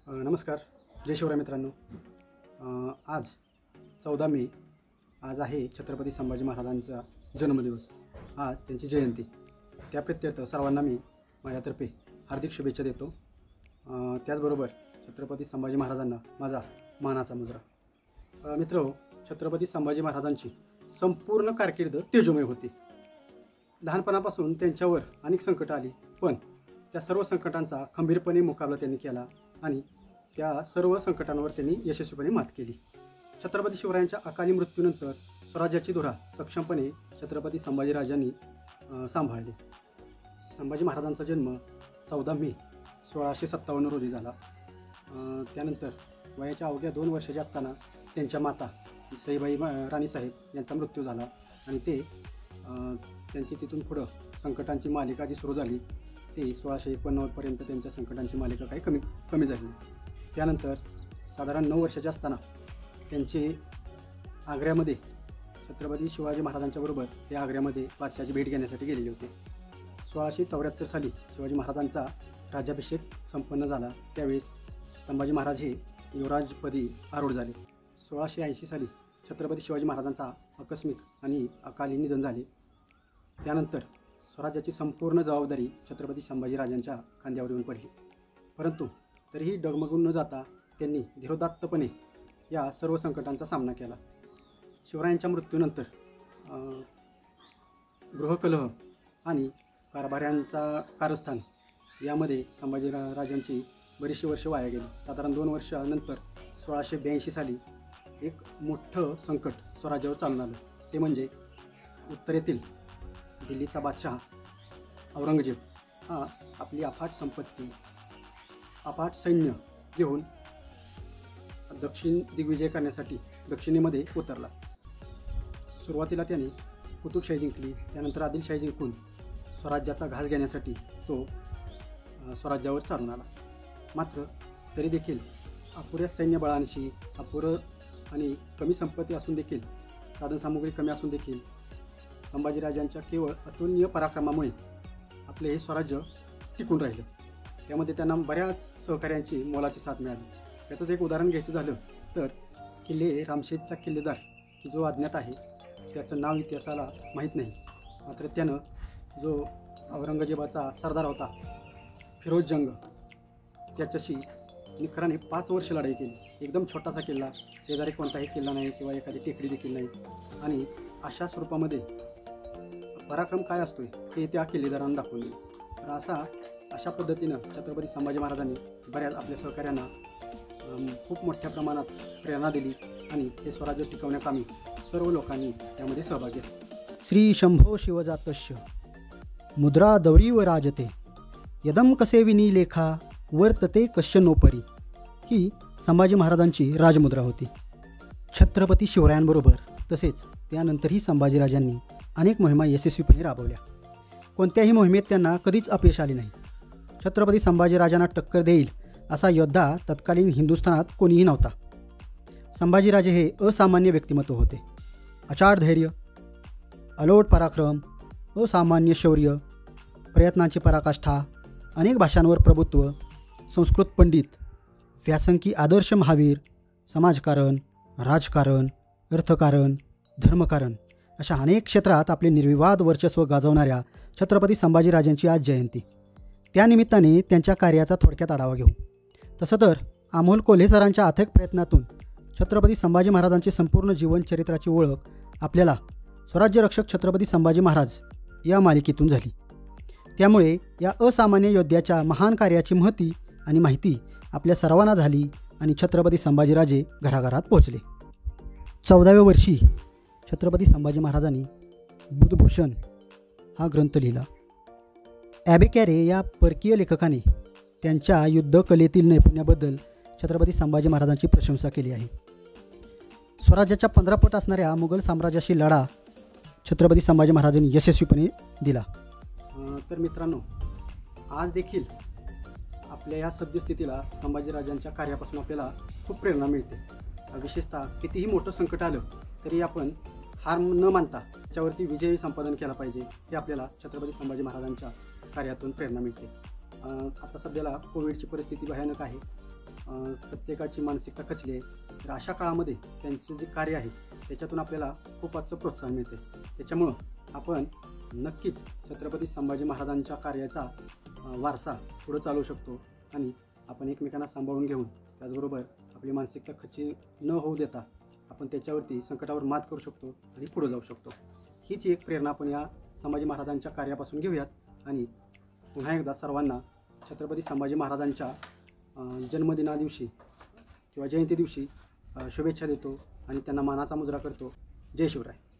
नमस्कार. जय शिवराय मित्रांनो. आज 14 मे आज आहे छत्रपती संभाजी महाराजांचा जन्मदिवस. आज त्यांची जयंती. त्याप्रित्यर्थ सर्वांना मी माझ्यातर्फे हार्दिक शुभेच्छा देतो. त्याचबरोबर छत्रपती संभाजी महाराजांना माझा मानाचा मुजरा. मित्रहो, छत्रपती संभाजी महाराजांची संपूर्ण कारकीर्द तेजोमय होती. लहानपणापासून त्यांच्यावर अनेक संकटं आली, पण त्या सर्व संकटांचा खंबीरपणे मुकाबला त्यांनी केला आणि त्या सर्व संकटांवर त्यांनी यशस्वीपणे मात केली. छत्रपती शिवरायांच्या अकाली मृत्यूनंतर स्वराज्याची धुरा सक्षमपणे छत्रपती संभाजीराजांनी सांभाळली. संभाजी महाराजांचा जन्म 14 मे 1657 रोजी झाला. त्यानंतर वयाच्या अवघ्या 2 वर्षाचे असताना त्यांच्या माता सईबाई राणीसाहेब यांचा मृत्यू झाला आणि त्यांची तिथून पुढं संकटांची मालिका जी सुरू झाली ते 1689पर्यंत त्यांच्या संकटांची मालिका काही कमी झाली. त्यानंतर साधारण 9 वर्षाचे असताना त्यांचे आग्र्यामध्ये छत्रपती शिवाजी महाराजांच्या बरोबर ते आग्र्यामध्ये बादशहाची भेट घेण्यासाठी गेलेले होते. 1674 साली शिवाजी महाराजांचा राज्याभिषेक संपन्न झाला. त्यावेळेस संभाजी महाराज हे युवराजपदी आरूढ झाले. 1680 साली छत्रपती शिवाजी महाराजांचा आकस्मिक आणि अकाली निधन झाले. त्यानंतर स्वराज्याची संपूर्ण जबाबदारी छत्रपती संभाजीराजांच्या खांद्यावर येऊन पडली. परंतु तरीही डगमगून न जाता त्यांनी धीरोदात्तपणे या सर्व संकटांचा सामना केला. शिवरायांच्या मृत्यूनंतर गृहकलह आणि कारभाऱ्यांचा कारस्थान यामध्ये संभाजीराजांची बरीचशी वर्ष वाया गेली. साधारण 2 वर्षानंतर 1682 साली एक मोठं संकट स्वराज्यावर चालून आलं. ते म्हणजे उत्तरेतील दिल्लीचा बादशाह औरंगजेब हा आपली अफाट संपत्ती, अफाट सैन्य घेऊन दक्षिण दिग्विजय करण्यासाठी दक्षिणेमध्ये उतरला. सुरुवातीला त्याने कुतुबशाही जिंकली, त्यानंतर आदिलशाही जिंकून स्वराज्याचा घास घेण्यासाठी तो स्वराज्यावर चालून आला. मात्र तरी देखील अपुऱ्या सैन्यबळांशी, अपुरं आणि कमी संपत्ती असून देखील, साधनसामुग्री कमी असून देखील संभाजीराजांच्या केवळ अतुलनीय पराक्रमामुळे आपले हे स्वराज्य टिकून राहिलं. त्यामध्ये त्यांना बऱ्याच सहकाऱ्यांची मोलाची साथ मिळाली. त्याचंच एक उदाहरण घ्यायचं झालं तर किल्ले रामशेजचा किल्लेदार की जो अज्ञात आहे, त्याचं नाव इतिहासाला माहीत नाही. मात्र त्यानं जो औरंगजेबाचा सरदार होता फिरोज जंग, त्याच्याशी निखराने 5 वर्ष लढाई केली. एकदम छोटासा किल्ला, शेजारी कोणताही किल्ला नाही किंवा एखादी टेकडी देखील नाही. आणि अशा स्वरूपामध्ये पराक्रम काय असतोय हे त्या किल्लेदारांना दाखवून दिले. तर अशा पद्धतीनं छत्रपती संभाजी महाराजांनी बऱ्याच आपल्या सहकाऱ्यांना खूप मोठ्या प्रमाणात प्रेरणा दिली आणि हे स्वराज्य टिकवण्याकामी सर्व लोकांनी त्यामध्ये सहभाग घेतला. श्री शंभो शिवजातस्य मुद्रा दौरीव राजते यदम कसे विनी लेखा वर्तते कश्य नोपरी ही संभाजी महाराजांची राजमुद्रा होती. छत्रपती शिवरायांबरोबर तसेच त्यानंतरही संभाजीराजांनी अनेक मोहिमा यशस्वीपणे राबवल्या. कोणत्याही मोहिमेत त्यांना कधीच अपयश आले नाही. छत्रपती संभाजीराजांना टक्कर देईल असा योद्धा तत्कालीन हिंदुस्थानात कोणीही नव्हता. संभाजीराजे हे असामान्य व्यक्तिमत्व होते. अचाट धैर्य, अलोट पराक्रम, असामान्य शौर्य, प्रयत्नांची पराकाष्ठा, अनेक भाषांवर प्रभुत्व, संस्कृत पंडित, व्यासंगी आदर्श महावीर, समाजकारण, राजकारण, अर्थकारण, धर्मकारण अशा अनेक क्षेत्रात आपले निर्विवाद वर्चस्व गाजवणाऱ्या छत्रपती संभाजीराजांची आज जयंती. त्यानिमित्ताने त्यांच्या कार्याचा थोडक्यात आढावा घेऊ. तसं तर अमोल कोल्हे सरांच्या अथक प्रयत्नातून छत्रपती संभाजी महाराजांची संपूर्ण जीवनचरित्राची ओळख आपल्याला स्वराज्यरक्षक छत्रपती संभाजी महाराज या मालिकेतून झाली. त्यामुळे या असामान्य योद्ध्याच्या महान कार्याची महती आणि माहिती आपल्या सर्वांना झाली आणि छत्रपती संभाजीराजे घराघरात पोहोचले. 14व्या वर्षी छत्रपती संभाजी महाराजांनी बुधभूषण हा ग्रंथ लिहिला. ॲबेकॅरे या परकीय लेखकाने त्यांच्या युद्धकलेतील नैपुण्याबद्दल छत्रपती संभाजी महाराजांची प्रशंसा केली आहे. स्वराज्याच्या 15 पट असणाऱ्या मुघल साम्राज्याशी लढा छत्रपती संभाजी महाराजांनी यशस्वीपणे दिला. तर मित्रांनो, आज देखील आपल्या या सद्यस्थितीला संभाजीराजांच्या कार्यापासून आपल्याला खूप प्रेरणा मिळते. विशेषतः कितीही मोठं संकट आलं तरी आपण हार न मानता त्याच्यावरती विजय संपादन केला पाहिजे, हे आपल्याला छत्रपती संभाजी महाराजांच्या कार्यातून प्रेरणा मिळते. आता सध्याला कोविडची परिस्थिती भयानक आहे. प्रत्येकाची मानसिकता खचली आहे. तर अशा काळामध्ये त्यांचं जे कार्य आहे त्याच्यातून आपल्याला खूप आजचं प्रोत्साहन मिळते. त्याच्यामुळं आपण नक्कीच छत्रपती संभाजी महाराजांच्या कार्याचा वारसा पुढं चालवू शकतो आणि आपण एकमेकांना सांभाळून घेऊन त्याचबरोबर आपली मानसिकता खच्ची न होऊ देता आपण त्याच्यावरती संकटावर मात करू शकतो आणि पुढे जाऊ शकतो. हीच एक प्रेरणा आपण या संभाजी महाराजांच्या कार्यापासून घेऊयात आणि पुन्हा एकदा सर्वांना छत्रपती संभाजी महाराजांच्या जन्मदिनादिवशी किंवा जयंती दिवशी शुभेच्छा देतो आणि त्यांना मानाचा मुजरा करतो. जय शिवराय.